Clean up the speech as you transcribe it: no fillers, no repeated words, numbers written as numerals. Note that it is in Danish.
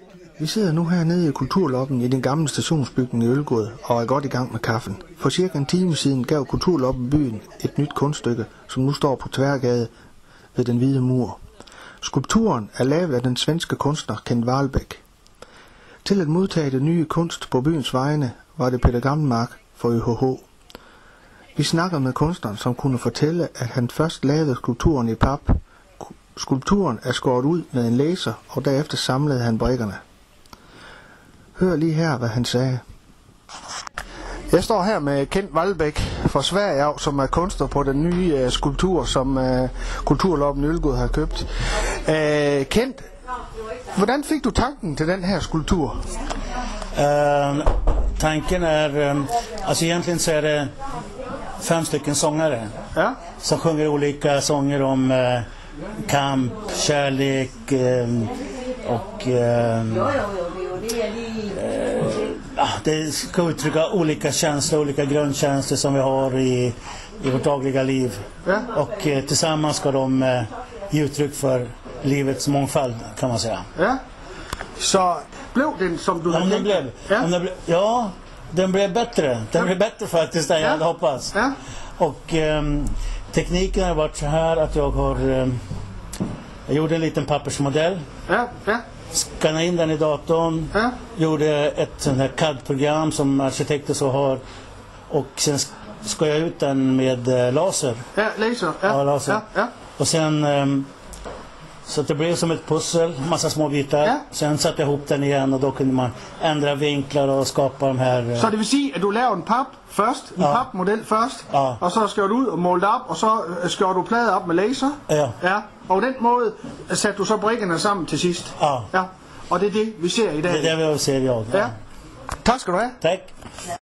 Vi sidder nu hernede i Kulturloppen i den gamle stationsbygning i Ølgod og er godt i gang med kaffen. For cirka en time siden gav Kulturloppen byen et nyt kunststykke, som nu står på Tværgade ved den hvide mur. Skulpturen er lavet af den svenske kunstner Kent Wahlbeck. Til at modtage det nye kunst på byens vegne var det Peter Gammelmark for ÖHH. Vi snakkede med kunstneren, som kunne fortælle, at han først lavede skulpturen i pap. Skulpturen er skåret ud med en laser, og derefter samlede han brikkerne. Hør lige her, hvad han sagde. Jeg står her med Kent Wahlbeck fra Sverige, som er kunstner på den nye skulptur, som Kulturloppen Ølgod har købt. Kent, hvordan fik du tanken til den her skulptur? Tanken är, alltså egentligen så är det 5 stycken sångare som sjunger olika sånger om kamp, kärlek och det ska uttrycka olika känslor, olika grundkänslor som vi har i vårt dagliga liv. Och tillsammans ska de ge uttryck för livets mångfald, kan man säga. Ja. Så blev den som du hade tänkt? Ja, den blev bättre. Den blev bättre faktiskt än jag hade hoppats. Ja. Och tekniken har varit så här att jag gjorde en liten pappersmodell. Skannade in den i datorn. Gjorde ett sånt här CAD-program som arkitekter så har. Och sen skar jag ut den med laser. Laser. Ja, laser. Och sen så det blev som ett pussel, massa små bitar. Sen satte jag ihop den igen och då kunde man ändra vinklar och skapa de här... Så det vil sige, at du laver en pap først, en papmodel først, og så skør du ud og målte op, og så skør du plader op med laser. Ja. Og den måde satte du så brikkerne sammen til sidst. Ja. Og det er det, vi ser i dag. Det er det, vi ser i dag. Ja. Tak skal du have. Tak.